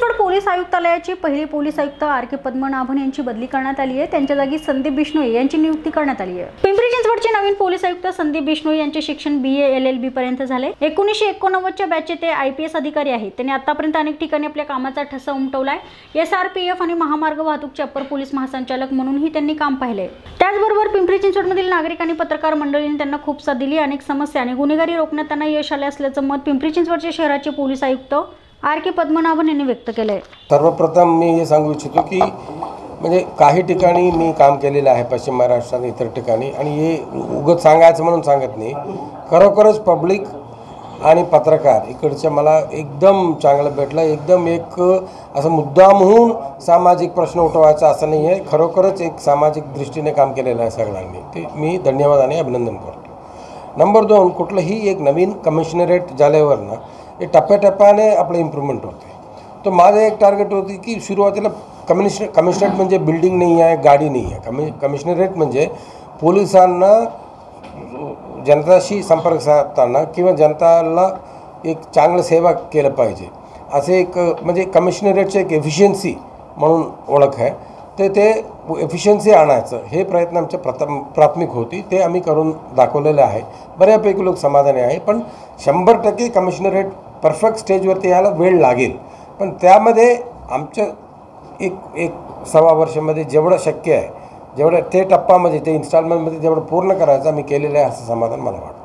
Chinchwad police आयुक्तालयाची पहिली police आयुक्त RK. Padmanabhan यांची बदली करण्यात आली आहे। त्यांच्या जागी संदीप बिश्नोई यांची नियुक्ती करण्यात आली आहे। पिंपरी चिंचवडचे नवीन पोलीस आयुक्त संदीप बिश्नोई यांचे शिक्षण BA LLB पर्यंत झाले। 1989 च्या बॅचचे ते IPS अधिकारी आहेत। त्यांनी आतापर्यंत अनेक ठिकाणी आपल्या कामाचा ठसा उमटवलाय। SRPF आणि महामार्ग वाहतूकचे अप्पर पोलीस महासंचालक म्हणूनही त्यांनी काम पाहिले। त्याचबरोबर पिंपरी चिंचवडमधील नागरिक आणि पत्रकार मंडळींनी त्यांना खूप साथ दिली। अनेक समस्या आणि गुन्हेगारी रोखण्यात त्यांना यश आले असल्याचं मत पिंपरी चिंचवडचे शहराचे पोलीस आयुक्त आर.के. पद्मनाभन यांनी व्यक्त केले। सर्वप्रथम मी हे सांगू इच्छितो की म्हणजे काही ठिकाणी मी काम केलेलं आहे पश्चिम महाराष्ट्रात इतर ठिकाणी, आणि हे उगाच सांगायचं म्हणून सांगत नाही। खरोखरच पब्लिक आणि पत्रकार इकडच्या मला एकदम चांगलं भेटलं। एकदम एक असं मुद्दामहून सामाजिक प्रश्न उठवायचा असं नाही आहे, खरोखरच एक सामाजिक दृष्टीने काम केलेलं आहे सगळ्यांनी, ते मी धन्यवाद आणि अभिनंदन करतो। नंबर 2, कुठलंही एक नवीन कमिशनरेट झाल्यावर ना हे टप्प्याटप्प्याने आपलं इम्प्रूव्हमेंट होते। तो माझं एक टार्गेट होती की सुरुवातीला कमिशनरेट म्हणजे बिल्डिंग नाही आहे, गाडी नाही आहे। कमिशनरेट म्हणजे पोलिसांना जनताशी संपर्क साधताना किंवा जनताला एक चांगलं सेवा केलं पाहिजे असे एक म्हणजे कमिशनरेटचे एक एफिशियन्सी म्हणून ओळख आहे। ते एफिशियन्सी आणायचं हे प्रयत्न आमच्या प्राथमिक होती, ते आम्ही करून दाखवलेलं आहे। बऱ्यापैकी लोक समाधानी आहे, पण 100% कमिशनरेट परफेक्ट स्टेजवरती यायला वेळ लागेल। पण त्यामध्ये आमच्या एक सव्वा वर्षामध्ये जेवढं शक्य आहे, जेवढं ते टप्प्यामध्ये ते इन्स्टॉलमेंटमध्ये जेवढं पूर्ण करायचं आम्ही केलेलं आहे असं समाधान मला वाटतं।